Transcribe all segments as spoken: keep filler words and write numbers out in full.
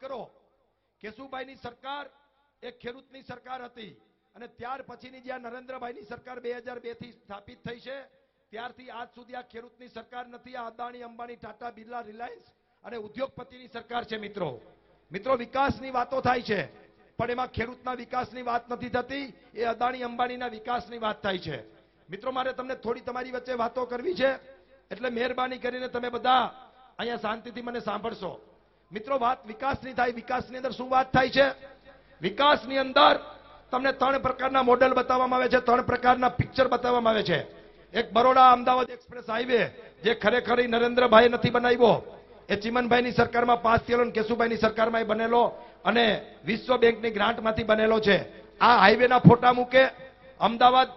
કરો, કેશુભાઈની સરકાર એક ખેડૂતની સરકાર હતી અને ત્યાર પછીની જ્યાં નરેન્દ્રભાઈની સરકાર બે હજાર બે થી સ્થાપિત થઈ છે ત્યારથી આજ સુધી આ ખેડૂતની સરકાર નથી. આ અદાણી, અંબાણી, ટાટા, બિરલા, રિલાયન્સ અને ઉદ્યોગપતિની સરકાર છે. મિત્રો મિત્રો વિકાસની વાતો થાય છે પણ એમાં ખેડૂતના વિકાસની વાત નથી થતી, એ અદાણી અંબાણીના વિકાસની વાત થાય છે. મિત્રો મારે તમને થોડી તમારી વચ્ચે વાતો કરવી છે એટલે મહેરબાની કરીને તમે બધા અહીંયા શાંતિથી મને સાંભળશો. મિત્રો વાત વિકાસની થાય. વિકાસની અંદર શું વાત થાય છે? વિકાસની અંદર તમને ત્રણ પ્રકારના મોડેલ બતાવવામાં આવે છે, ત્રણ પ્રકારના પિક્ચર બતાવવામાં આવે છે. એક બરોડા અમદાવાદ એક્સપ્રેસ હાઈવે જે ખરેખર નરેન્દ્રભાઈ નથી બનાવ્યો, એ ચિમનભાઈની સરકારમાં પાસ થયેલો અને કેશુભાઈની સરકારમાં એ બનેલો અને વિશ્વ બેંકની ગ્રાન્ટમાંથી બનેલો છે. આ હાઈવેના ફોટા મૂકે, અમદાવાદ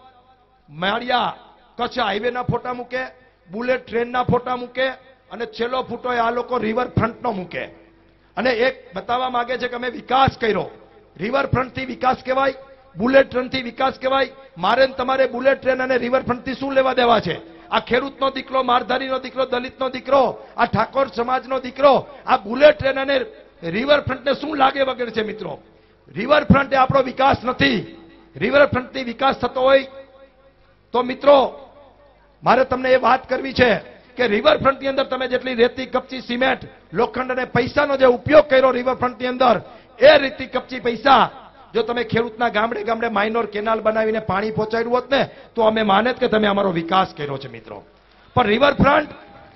માળિયા કચ્છ હાઈવેના ફોટા મૂકે, બુલેટ ટ્રેનના ફોટા મૂકે અને છેલ્લો ફોટો આ લોકો રિવરફ્રન્ટનો મૂકે અને એક બતાવવા માંગે છે કે અમે વિકાસ કર્યો. રિવરફ્રન્ટથી વિકાસ કહેવાય, બુલેટ ટ્રેનથી વિકાસ કહેવાય. મારે તમારે બુલેટ ટ્રેન અને રિવરફ્રન્ટથી શું લેવા દેવા છે? આ ખેડૂતનો દીકરો, મારધારીનો દીકરો, દલિતનો દીકરો, આ ઠાકોર સમાજનો દીકરો આ બુલેટ ટ્રેન અને રિવરફ્રન્ટને શું લાગે વગર છે? મિત્રો રિવરફ્રન્ટ એ આપણો વિકાસ નથી. રિવરફ્રન્ટથી વિકાસ થતો હોય તો મિત્રો મારે તમને એ વાત કરવી છે કે રિવરફ્રન્ટની અંદર તમે જેટલી રેતી, કપચી, સિમેન્ટ, લોખંડ અને પૈસાનો જે ઉપયોગ કર્યો રિવરફ્રન્ટની અંદર, એ રેતી, કપચી, પૈસા જો તમે ખેડૂતના ગામડે ગામડે માઇનોર કેનાલ બનાવીને પાણી પહોંચાડ્યું હોત ને તો અમે માનેત કે તમે અમારો વિકાસ કર્યો છે. મિત્રો પણ રિવરફ્રન્ટ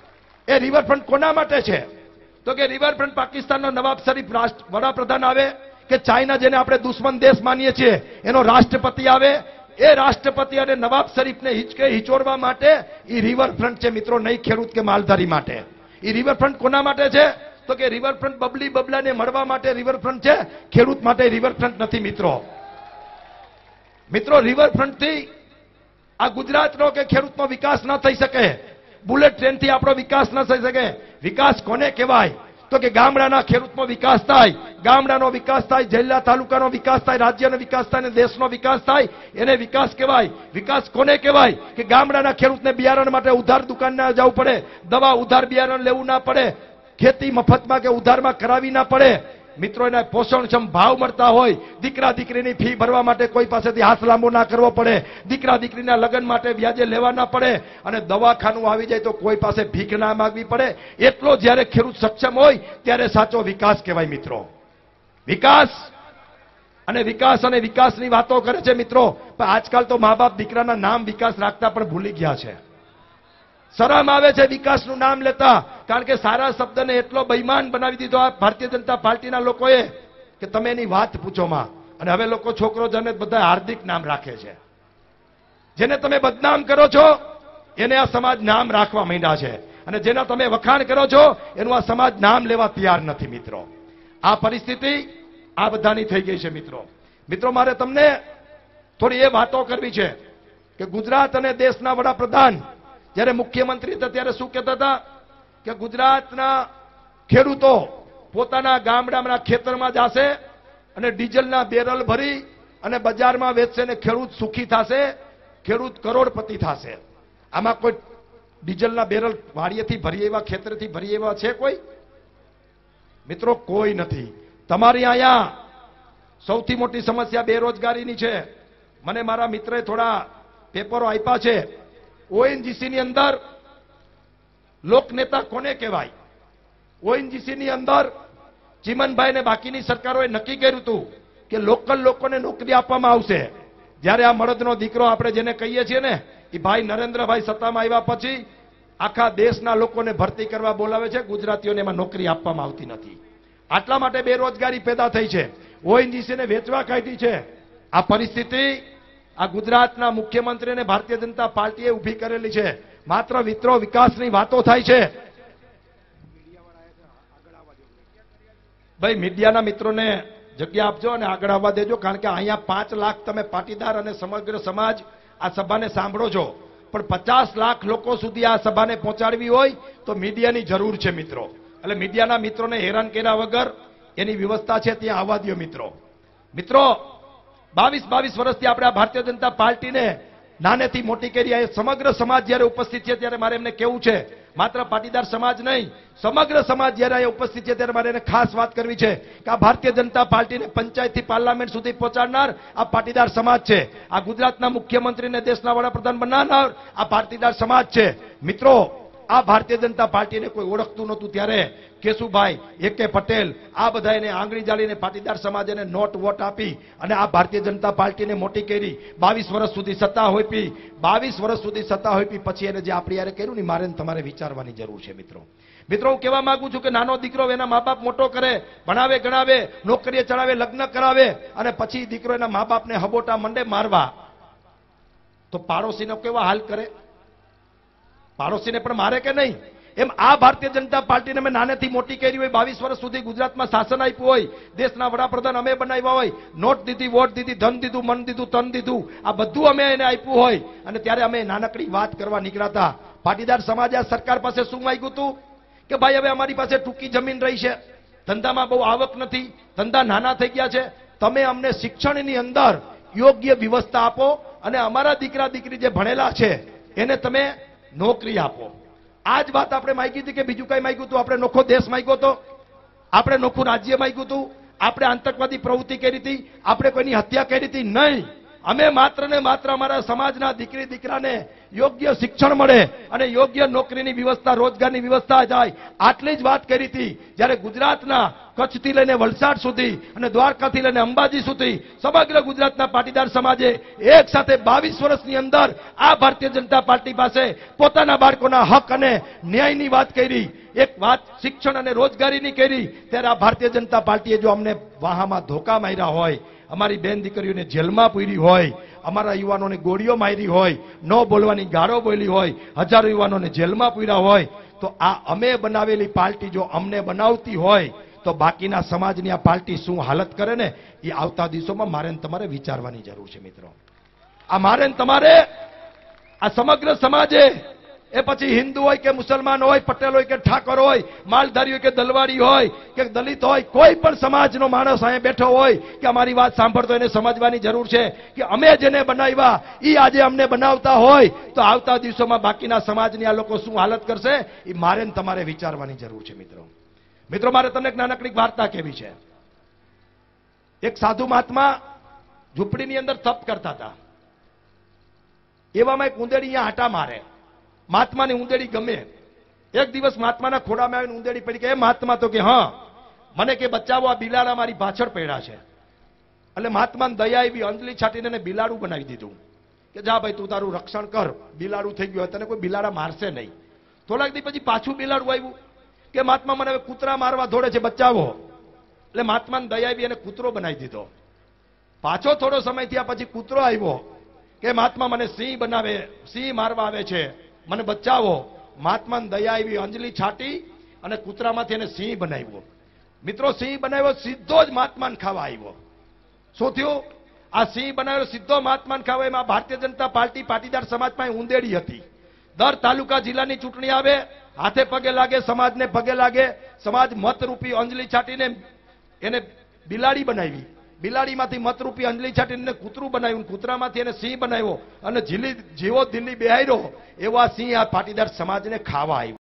એ રિવરફ્રન્ટ કોના માટે છે? તો કે રિવરફ્રન્ટ પાકિસ્તાનનો નવાબ શરીફ વડાપ્રધાન આવે કે ચાઇના જેને આપણે દુશ્મન દેશ માનીએ છીએ એનો રાષ્ટ્રપતિ આવે, એ રાષ્ટ્રપતિ અને નવાબ શરીફને હિચકે હિચોડવા માટે એ રિવરફ્રન્ટ છે. મિત્રો નહીં ખેડૂત કે માલધારી માટે. એ રિવરફ્રન્ટ કોના માટે છે? તો કે રિવરફ્રન્ટ બબલી બબલાને મળવા માટે રિવરફ્રન્ટ છે, ખેડૂત માટે રિવરફ્રન્ટ નથી. મિત્રો મિત્રો રિવરફ્રન્ટથી આ ગુજરાતનો કે ખેડૂતનો વિકાસ ન થઈ શકે, બુલેટ ટ્રેનથી આપણો વિકાસ ન થઈ શકે. વિકાસ કોને કહેવાય? તો કે ગામડાના ખેડૂતનો વિકાસ થાય, ગામડાનો વિકાસ થાય, જિલ્લા તાલુકાનો વિકાસ થાય, રાજ્યનો વિકાસ થાય અને દેશનો વિકાસ થાય, એને વિકાસ કહેવાય. વિકાસ કોને કહેવાય? કે ગામડાના ખેડૂતને બિયારણ માટે ઉધાર દુકાન ના જવું પડે, દવા ઉધાર બિયારણ લેવું ના પડે, ખેતી મફતમાં કે ઉધારમાં કરાવી ના પડે. મિત્રો એના પોષણક્ષમ ભાવ મળતા હોય, દીકરા દીકરીની ફી ભરવા માટે કોઈ પાસેથી હાથ લાંબો ના કરવો પડે, દીકરા દીકરીના લગ્ન માટે વ્યાજે લેવા ના પડે અને દવાખાનું આવી જાય તો કોઈ પાસે ભીખ ના માંગવી પડે. એટલો જ્યારે ખેડૂત સક્ષમ હોય ત્યારે સાચો વિકાસ કહેવાય. મિત્રો વિકાસ અને વિકાસ અને વિકાસની વાતો કરે છે મિત્રો, પણ આજકાલ તો મા બાપ દીકરાના નામ વિકાસ રાખતા પણ ભૂલી ગયા છે. શરમ આવે છે વિકાસનું નામ લેતા, કારણ કે સારા શબ્દને એટલો બેઈમાન બનાવી દીધો આ ભારતીય જનતા પાર્ટીના લોકોએ કે તમે એની વાત પૂછો માં. અને હવે લોકો છોકરો જને બધા હાર્દિક નામ રાખે છે. જેને તમે બદનામ કરો છો એને આ સમાજ નામ રાખવા માંડ્યા છે અને જેના તમે વખાણ કરો છો એનું આ સમાજ નામ લેવા તૈયાર નથી. મિત્રો આ પરિસ્થિતિ આ બધાની થઈ ગઈ છે. મિત્રો મિત્રો મારે તમને થોડી એ વાતો કરવી છે કે ગુજરાત અને દેશના વડાપ્રધાન જ્યારે મુખ્યમંત્રી હતા ત્યારે શું કહેતા હતા કે ગુજરાતના ખેડૂતો પોતાના ગામડાના ખેતરમાં જશે અને ડીઝલના બેરલ ભરી અને બજારમાં વેચશે ને ખેડૂત સુખી થશે, ખેડૂત કરોડપતિ થશે. આમાં કોઈ ડીઝલના બેરલ વાડીએથી ભરી એવા, ખેતરથી ભરી એવા છે કોઈ? મિત્રો કોઈ નથી. તમારી અહીંયા સૌથી મોટી સમસ્યા બેરોજગારીની છે. મને મારા મિત્રએ થોડા પેપરો આપ્યા છે. ઓએનજીસી ની અંદર લોકનેતા કોને કહેવાય? ઓએનજીસી ની અંદર ચિમનભાઈ ને બાકીની સરકારોએ નક્કી કર્યું હતું કે લોકલ લોકોને નોકરી આપવામાં આવશે. જ્યારે આ મળદનો દીકરો આપણે જેને કહીએ છીએ ને એ ભાઈ નરેન્દ્રભાઈ સત્તામાં આવ્યા પછી આખા દેશના લોકોને ભરતી કરવા બોલાવે છે, ગુજરાતીઓને એમાં નોકરી આપવામાં આવતી નથી. આટલા માટે બેરોજગારી પેદા થઈ છે. ઓએનજીસી ને વેચવા કાઢી છે. આ પરિસ્થિતિ આ ગુજરાતના મુખ્યમંત્રી અને ભારતીય જનતા પાર્ટીએ ઊભી કરેલી છે. માત્ર મિત્રો વિકાસની વાતો થાય છે. ભાઈ મીડિયાના મિત્રોને જગ્યા આપજો અને આગળ આવવા દેજો, કારણ કે અહીંયા પાંચ લાખ તમે પાટીદાર અને સમગ્ર સમાજ આ સભાને સાંભળો છો, પણ પચાસ લાખ લોકો સુધી આ સભાને પહોંચાડવી હોય તો મીડિયાની જરૂર છે. મિત્રો એટલે મીડિયાના મિત્રોને હેરાન કર્યા વગર એની વ્યવસ્થા છે ત્યાં આવવા દો. મિત્રો મિત્રો બાવીસ બાવીસ વર્ષથી આપણે આ ભારતીય જનતા પાર્ટીને નાનેથી મોટી કરી, સમગ્ર સમાજ જ્યારે ઉપસ્થિત છે ત્યારે મારે એમને કહેવું છે માત્ર પાટીદાર સમાજ નહીં, સમગ્ર સમાજ જ્યારે અહીંયા ઉપસ્થિત છે ત્યારે મારે એને ખાસ વાત કરવી છે કે આ ભારતીય જનતા પાર્ટીને પંચાયતથી પાર્લામેન્ટ સુધી પહોંચાડનાર આ પાટીદાર સમાજ છે. આ ગુજરાતના મુખ્યમંત્રીને દેશના વડાપ્રધાન બનાવનાર આ પાટીદાર સમાજ છે. મિત્રો, આ ભારતીય જનતા પાર્ટીને કોઈ ઓળખતું નહોતું ત્યારે કેશુભાઈ એકે પટેલ આ બધા એને આંગળી જાળીને પાટીદાર સમાજને નોટ વોટ આપી અને આ ભારતીય જનતા પાર્ટીને મોટી કરી. બાવીસ વર્ષ સુધી સત્તા હોઈપી, બાવીસ વર્ષ સુધી સત્તા હોઈપી પછી એને જે આપણી યારે કર્યું ને મારે તમારે વિચારવાની જરૂર છે. મિત્રો મિત્રો હું કહેવા માંગુ છું કે નાનો દીકરો એના મા બાપ મોટો કરે, ભણાવે ગણાવે, નોકરીએ ચડાવે, લગ્ન કરાવે અને પછી દીકરો એના મા બાપને હબોટા મંડે મારવા, તો પાડોશીનો કેવા હાલ કરે? પાડોશીને પણ મારે કે નહીં? એમ આ ભારતીય જનતા પાર્ટીને મેં નાનેથી મોટી કરી હોય, બાવીસ વર્ષ સુધી ગુજરાતમાં શાસન આપ્યું હોય, દેશના વડાપ્રધાન અમે બનાવ્યા હોય, નોટ દીધી, વોટ દીધી, ધન દીધું, મન દીધું, તન દીધું, આ બધું અમે એને આપ્યું હોય અને ત્યારે અમે નાનકડી વાત કરવા નીકળ્યા. પાટીદાર સમાજે આ સરકાર પાસે શું માંગ્યું હતું કે ભાઈ હવે અમારી પાસે ટૂંકી જમીન રહી છે, ધંધામાં બહુ આવક નથી, ધંધા નાના થઈ ગયા છે, તમે અમને શિક્ષણની અંદર યોગ્ય વ્યવસ્થા આપો અને અમારા દીકરા દીકરી જે ભણેલા છે એને તમે નોકરી આપો. આ જ વાત આપણે માંગી હતી કે બીજું કઈ માંગ્યું હતું? આપણે નોખો દેશ માંગ્યો હતો, આપણે નોખું રાજ્ય માંગ્યું હતું, આપણે આતંકવાદી પ્રવૃત્તિ કરી હતી, આપણે કોઈની હત્યા કરી હતી? નહીં. અમે માત્ર ને માત્ર અમારા સમાજના દીકરી દીકરાને યોગ્ય શિક્ષણ મળે અને યોગ્ય નોકરીની વ્યવસ્થા, રોજગારની વ્યવસ્થા થાય, આટલી જ વાત કરી હતી. જ્યારે ગુજરાતના કચ્છથી લઈને વલસાડ સુધી અને દ્વારકાથી લઈને અંબાજી સુધી સમગ્ર ગુજરાતના પાટીદાર સમાજે એક સાથે બાવીસ વર્ષની અંદર આ ભારતીય જનતા પાર્ટી પાસે પોતાના બાળકોના હક અને ન્યાયની વાત કરી, એક વાત શિક્ષણ અને રોજગારીની કરી, ત્યારે આ ભારતીય જનતા પાર્ટીએ જો અમને વાહામાં ધોકા માર્યા હોય, અમારી બેન દીકરીઓને જેલમાં પૂરી હોય, અમારા યુવાનોને ગોળીઓ મારી હોય, ન બોલવાની ગાળો બોલી હોય, હજારો યુવાનોને જેલમાં પૂર્યા હોય, તો આ અમે બનાવેલી પાર્ટી જો અમને બનાવતી હોય તો બાકીના સમાજની આ પાર્ટી શું હાલત કરે ને એ આવતા દિવસોમાં મારે તમારે વિચારવાની જરૂર છે. મિત્રો, આ મારે તમારે આ સમગ્ર સમાજે, એ પછી હિન્દુ હોય કે મુસલમાન હોય, પટેલ હોય કે ઠાકોર હોય, માલધારી હોય કે દલવારી હોય કે દલિત હોય, કોઈ પણ સમાજનો માણસ અહીંયા બેઠો હોય કે અમારી વાત સાંભળતો એને સમજવાની જરૂર છે કે અમે જેને બનાવ્યા એ આજે અમને બનાવતા હોય તો આવતા દિવસોમાં બાકીના સમાજની આ લોકો શું હાલત કરશે એ મારે તમારે વિચારવાની જરૂર છે. મિત્રો મિત્રો મારે તમને એક નાનકડી વાર્તા કહેવી છે. એક સાધુ મહાત્મા ઝૂંપડીની અંદર તપ કરતા હતા. એવામાં એક ઉંદેડી અહીંયા આટા મારે. મહાત્માની ઉંદેડી ગમે. એક દિવસ મહાત્માના ખોડામાં આવીને ઉંદેડી પડી કે મહાત્મા, તો કે હા મને કે બચાવો, આ બિલાડા મારી પાછળ પડ્યા છે. એટલે મહાત્માને દયા આવી, અંજલી છાટીને એને બિલાડું બનાવી દીધું કે જા ભાઈ તું તારું રક્ષણ કર, બિલાડું થઈ ગયું, તને કોઈ બિલાડા મારશે નહીં. થોડાક દી પછી પાછું બિલાડું આવ્યું કે મહાત્મા મને હવે કૂતરા મારવા દોડે છે, બચાવો. એટલે મહાત્માને દયા આવી એને કૂતરો બનાવી દીધો. પાછો થોડો સમય થયા પછી કૂતરો આવ્યો કે મહાત્મા મને સિંહ બનાવે, સિંહ મારવા આવે છે, મને બચાવો. મહાત્માને દયા આવી, અંજલી છાટી અને કૂતરામાંથી એને સિંહ બનાવ્યો. મિત્રો સિંહ બનાવ્યો, સીધો જ મહાત્માને ખાવા આવ્યો. શું થયું? આ સિંહ બનાવ્યો સીધો મહાત્માને ખાવા. એમાં ભારતીય જનતા પાર્ટી પાટીદાર સમાજમાં ઉંદેડી હતી. દર તાલુકા જિલ્લાની ચૂંટણી આવે, હાથે પગે લાગે, સમાજને પગે લાગે, સમાજ મતરૂપી અંજલી છાટીને એને બિલાડી બનાવી, બિલાડીમાંથી મતરૂપી અંજલી છાટીને કૂતરું બનાવ્યું, કૂતરામાંથી એને સિંહ બનાવ્યો અને જીલી જેવો દિલ્હી બેહાર્યો એવો આ સિંહ આ પાટીદાર સમાજને ખાવા આવ્યો.